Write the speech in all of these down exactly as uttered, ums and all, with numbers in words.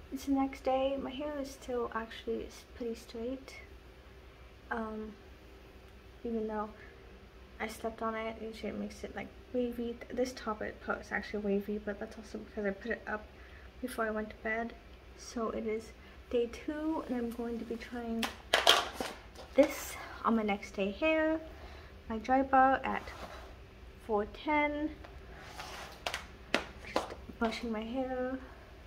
It's the next day. My hair is still actually pretty straight. Um, even though I slept on it, usually it makes it like wavy. This top part is actually wavy, but that's also because I put it up before I went to bed. So it is day two, and I'm going to be trying this on my next day hair. My Drybar at four ten. Just brushing my hair.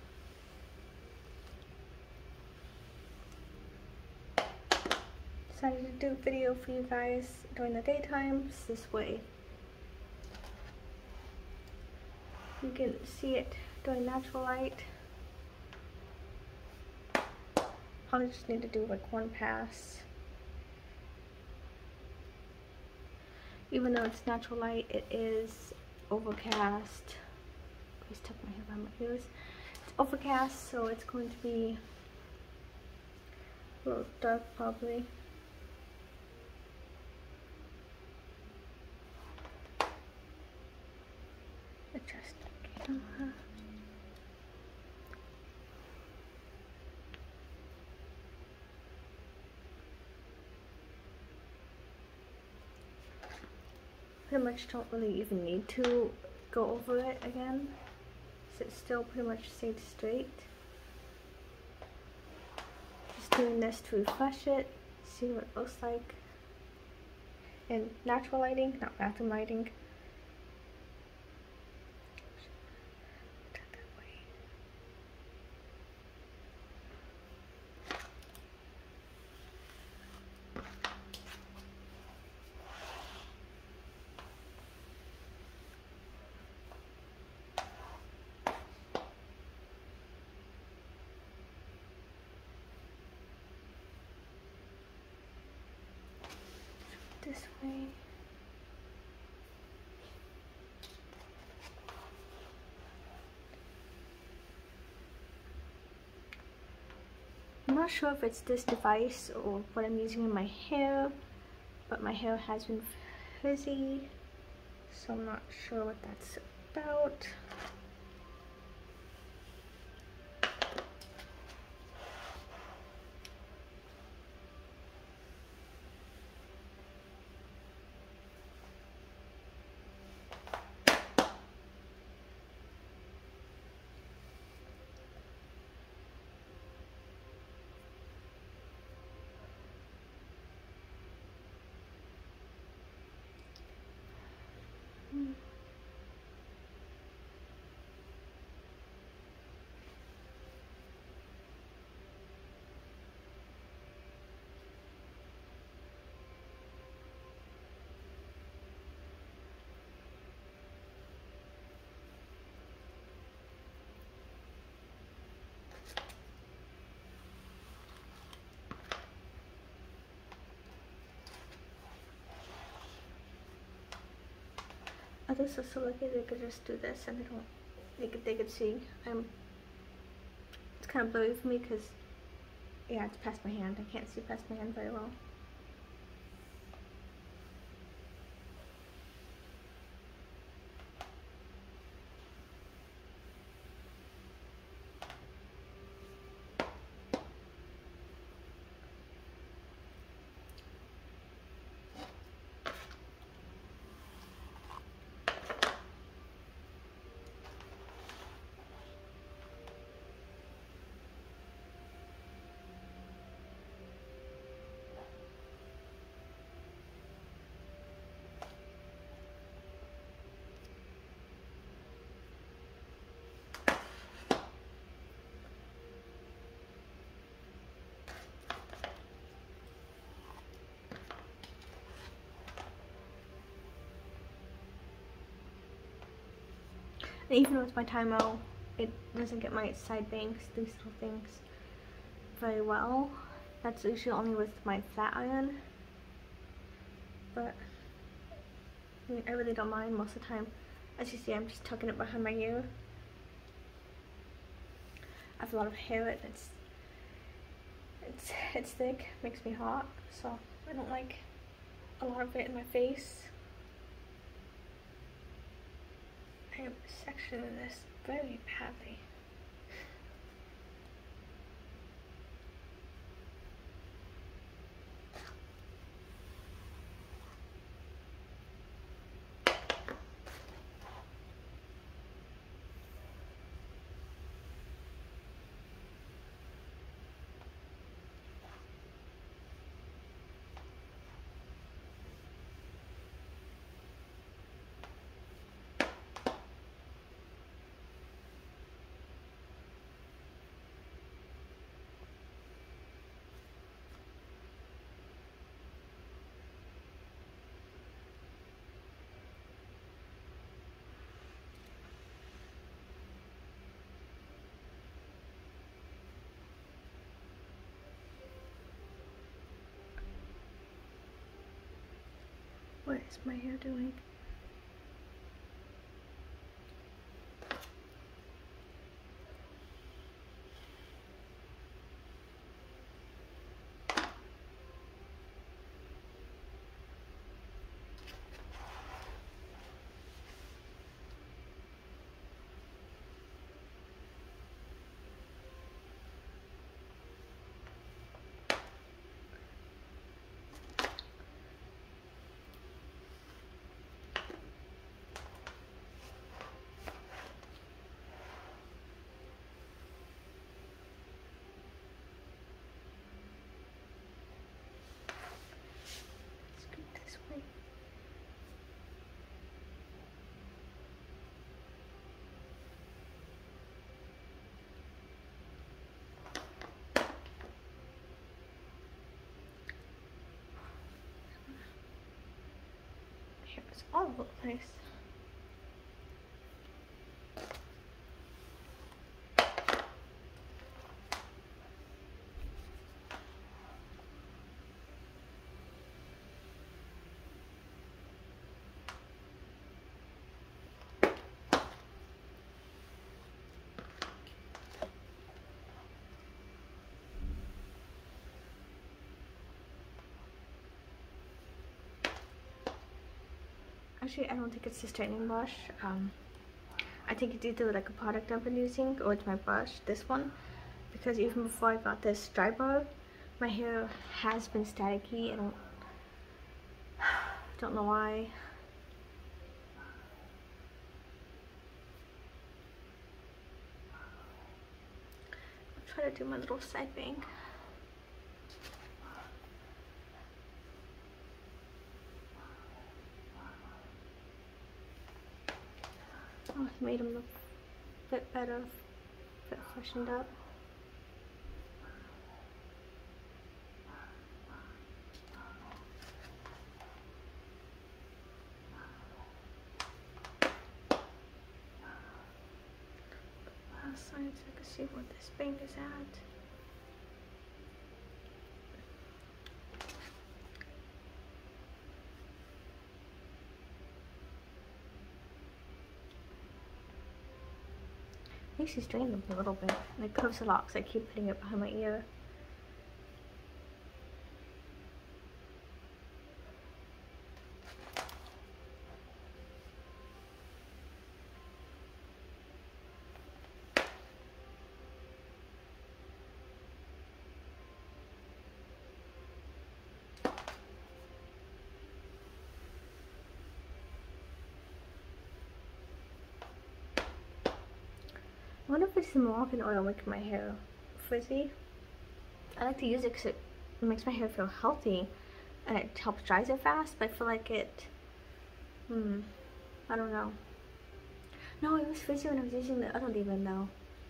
Decided to do a video for you guys during the daytime. It's this way you can see it during natural light. Probably just need to do like one pass. Even though it's natural light, it is overcast. Please tuck my hair behind my ears. It's overcast, so it's going to be a little dark probably. Adjust the camera. Pretty much don't really even need to go over it again, so it still pretty much stayed straight. Just doing this to refresh it, see what it looks like in natural lighting, not bathroom lighting. This way. I'm not sure if it's this device or what I'm using in my hair, but my hair has been frizzy, so I'm not sure what that's about. Others are so lucky they could just do this and they don't, they could, they could see. I'm, it's kind of blurry for me because, yeah, it's past my hand. I can't see past my hand very well. And even with my Time-O, it doesn't get my side bangs, these little things, very well. That's usually only with my flat iron. But, I mean, I really don't mind most of the time. As you see, I'm just tucking it behind my ear. I have a lot of hair and it's, it's, it's thick, makes me hot, so I don't like a lot of it in my face. I am sectioning this very badly. What is my hair doing? It's all over the place. Actually, I don't think it's the straightening brush. Um, I think it's either like a product I've been using or it's my brush, this one. Because even before I got this Drybar, my hair has been staticky. I don't, don't know why. I'll try to do my little side bang. Oh, it made them look a bit better, a bit freshened up. Last side so I can see where this bang is at. Makes you strain them a little bit. And it curves a lot because I keep putting it behind my ear. I wonder if it's the Moroccan oil making my hair frizzy. I like to use it because it makes my hair feel healthy and it helps dries it fast, but I feel like it, hmm, I don't know. No, it was frizzy when I was using the other leave-in though.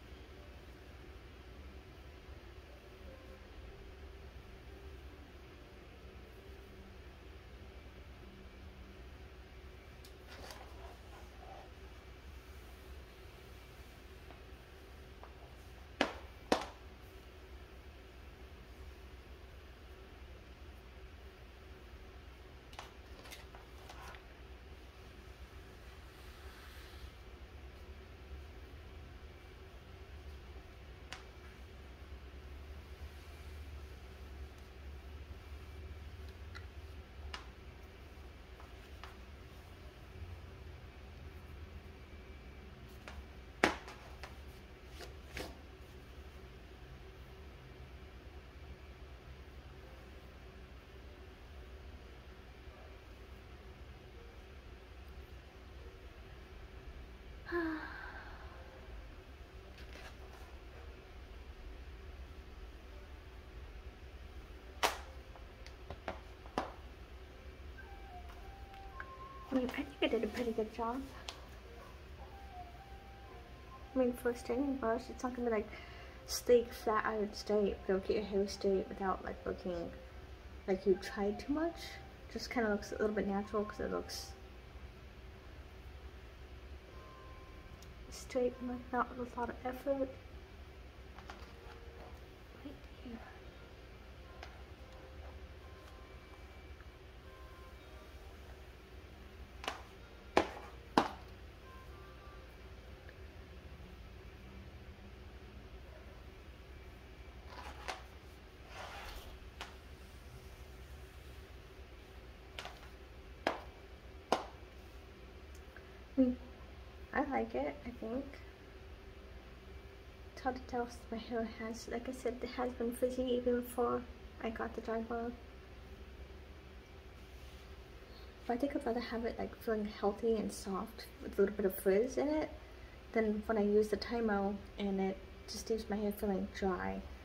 I mean, I think I did a pretty good job. I mean, for a straightening brush, it's not gonna be like stay flat iron straight, but it'll get your hair straight without like looking like you tried too much. Just kind of looks a little bit natural because it looks straight and like not with a lot of effort. Right here. I like it, I think. It's hard to tell if my hair has, like I said, it has been frizzy even before I got the Drybar. But I think I'd rather have it like feeling healthy and soft with a little bit of frizz in it than when I use the Tymo and it just leaves my hair feeling dry.